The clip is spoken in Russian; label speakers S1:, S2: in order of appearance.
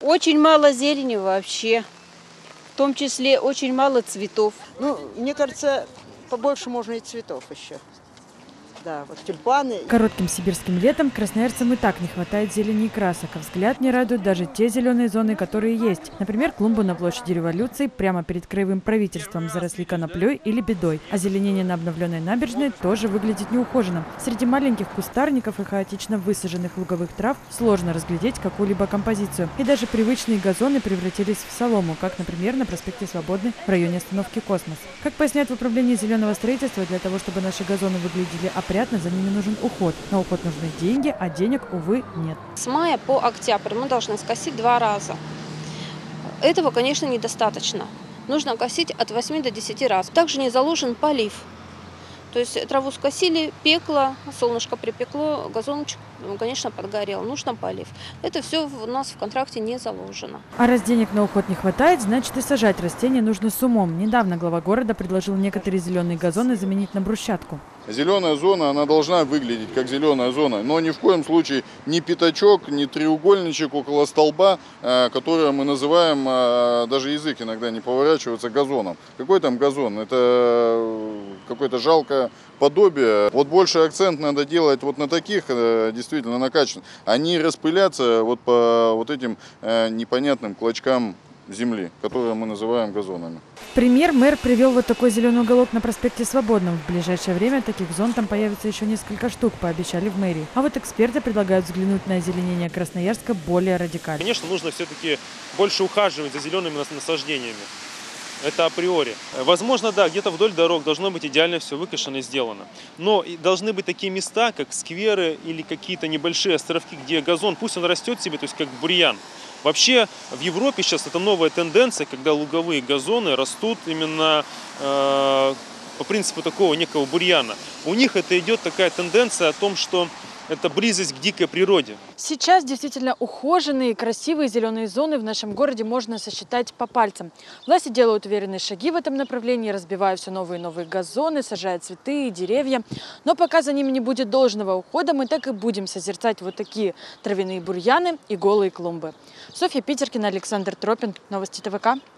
S1: Очень мало зелени вообще. В том числе очень мало цветов.
S2: Ну, мне кажется, побольше можно и цветов еще. Да, вот тюльпаны.
S3: Коротким сибирским летом красноярцам и так не хватает зелени и красок, а взгляд не радуют даже те зеленые зоны, которые есть. Например, клумбы на площади Революции прямо перед краевым правительством заросли коноплей или бедой. Озеленение на обновленной набережной тоже выглядит неухоженным. Среди маленьких кустарников и хаотично высаженных луговых трав сложно разглядеть какую-либо композицию. И даже привычные газоны превратились в солому, как, например, на проспекте Свободный в районе остановки «Космос». Как поясняют в управлении зеленого строительства, для того, чтобы наши газоны выглядели опрятно, за ними нужен уход. На уход нужны деньги, а денег, увы, нет.
S4: С мая по октябрь мы должны скосить 2 раза. Этого, конечно, недостаточно. Нужно косить от 8 до 10 раз. Также не заложен полив. То есть траву скосили, пекло, солнышко припекло, газончик, конечно, подгорел. Нужно полив. Это все у нас в контракте не заложено.
S3: А раз денег на уход не хватает, значит и сажать растения нужно с умом. Недавно глава города предложил некоторые зеленые газоны заменить на брусчатку.
S5: Зеленая зона, она должна выглядеть как зеленая зона, но ни в коем случае ни пятачок, ни треугольничек около столба, который мы называем, даже язык иногда не поворачивается, газоном. Какой там газон? Это какое-то жалкое подобие. Вот больше акцент надо делать вот на таких, действительно накачанных. Они распылятся вот по вот этим непонятным клочкам земли, которые мы называем газонами.
S3: В пример мэр привел вот такой зеленый уголок на проспекте Свободном. В ближайшее время таких зон там появится еще несколько штук, пообещали в мэрии. А вот эксперты предлагают взглянуть на озеленение Красноярска более радикально.
S6: Конечно, нужно все-таки больше ухаживать за зелеными насаждениями. Это априори. Возможно, да, где-то вдоль дорог должно быть идеально все выкошено и сделано. Но должны быть такие места, как скверы или какие-то небольшие островки, где газон, пусть он растет себе, то есть как бурьян. Вообще в Европе сейчас это новая тенденция, когда луговые газоны растут именно по принципу такого некого бурьяна. У них это идет такая тенденция о том, что это близость к дикой природе.
S3: Сейчас действительно ухоженные, красивые зеленые зоны в нашем городе можно сосчитать по пальцам. Власти делают уверенные шаги в этом направлении, разбивая все новые и новые газоны, сажая цветы и деревья. Но пока за ними не будет должного ухода, мы так и будем созерцать вот такие травяные бурьяны и голые клумбы. Софья Питеркина, Александр Тропин. Новости ТВК.